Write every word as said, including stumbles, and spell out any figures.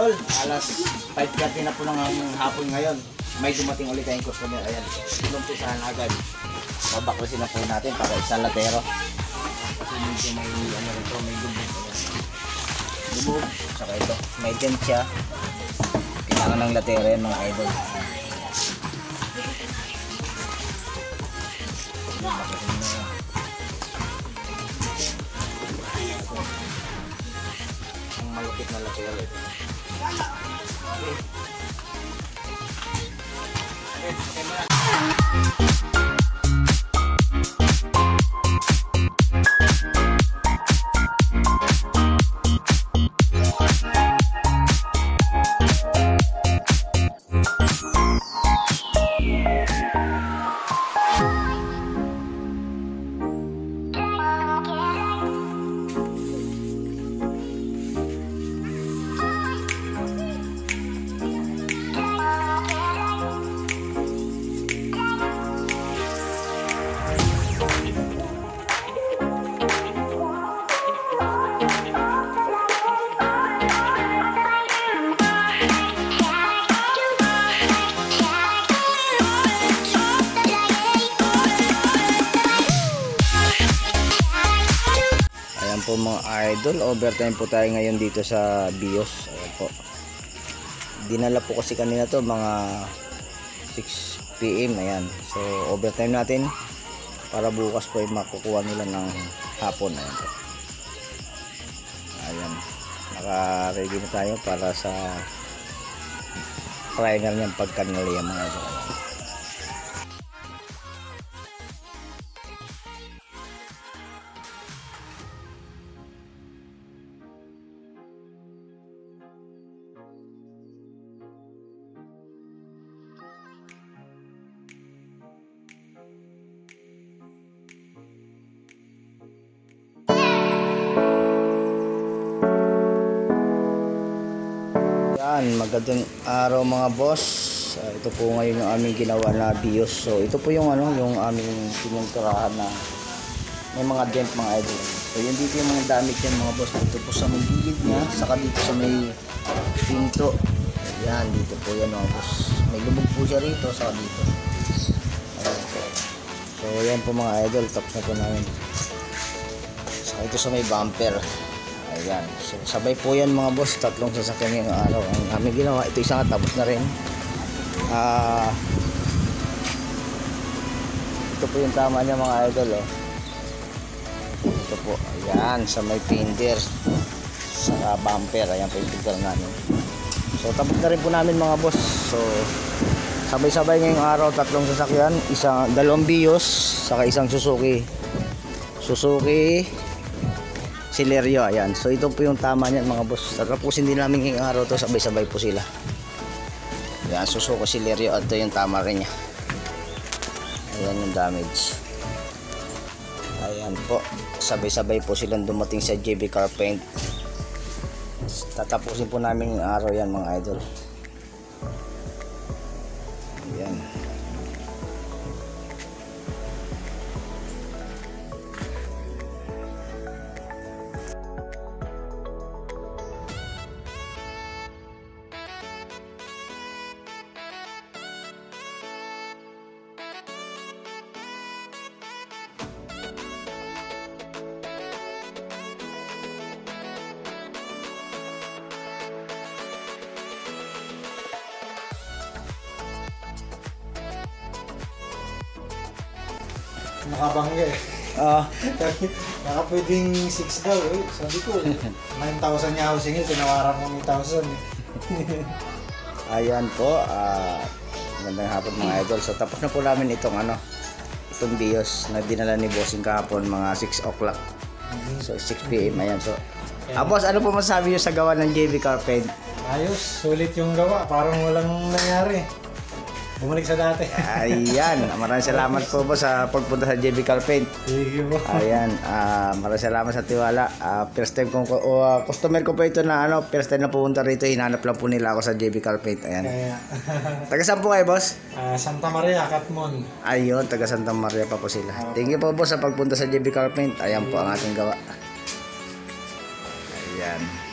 idol, alas five thirty na po ng hapon ngayon. May dumating ulit tayong customer. Ayan, inumpisahan agad. Babaklasin na po natin para isang latero. Kasi medyo may ano rito, may lubog. Lubog, saka ito. May dent siya. Kailangan ng latero yan mga idol. Babaklasin na. Ang malupit na latero ito. Okay. Okay, okay muna. Po mga idol, overtime po tayo ngayon dito sa BIOS. Ayan po, dinala po kasi kanina to mga six p m ayan, so overtime natin para bukas po ay makukuha nila ng hapon. Ayan po, ayan, naka ready na tayo para sa final niyang pagkanali mga idol. Magandang araw mga boss. Uh, ito po ngayon yung aming ginawa na BIOS. So ito po yung ano, yung aming pininturahan na may mga dent mga idol. So yun dito yung mga damage yan mga boss. Dito po sa may gilid niya, saka dito sa may pinto. Yan, dito po yan mga boss. May lubog po siya rito, saka dito. Ayan po. So yan po mga idol, tapos na po namin. Saka ito sa may bumper. Ayan, so sabay po yan mga boss, tatlong sasakyan ngayong araw ang aming ginawa. Ito isang tapos na rin. Uh, ito po yung tama niya mga idol oh. Ito po, ayan, sa may fender sa bumper, ayan po yung fender namin. So tapos na rin po namin mga boss. So sabay-sabay ngayong araw, tatlong sasakyan, isang, dalawang BIOS, saka isang Suzuki Suzuki Celerio, ayan. So ito po yung tama niyan mga boss. Tatapusin din namin ngayong araw to, sabay-sabay po sila. Ayan, Suzuki Celerio, at ito yung tama rin niya. Ayan yung damage. Ayan po, sabay-sabay po silang dumating sa J B Car Paint. Tatapusin po namin ngayong araw yan mga idol. Ayan. Nakabangga eh. Ah, Naka pwedeng six daw eh. Sabi ko, nine thousand niya housing eh. Tinawaran mo nine thousand eh. ayan po, ah, magandang hapon mga idol. So tapos na po namin itong ano, itong BIOS na dinala ni Bossing kahapon mga six o'clock. So six p m ayan. So ah, boss, ano po masasabi niyo sa gawa ng J B Car Paint? Ayos, sulit yung gawa. Parang walang nangyari. Bumalik sa dati. Ayan, maraming salamat po po sa pagpunta sa J B Car Paint. Thank you po. Ayan, uh, maraming salamat sa tiwala. Uh, first time kong, uh, customer ko po ito na ano, first time na pupunta rito, hinanap lang po nila ako sa J B Car Paint. Ayan. Kaya, taga saan po kayo, boss? Uh, Santa Maria, Katmon. Ayun, taga Santa Maria pa po sila. Thank you po po sa pagpunta sa J B Car Paint. Ayan po ang ating gawa. Ayan.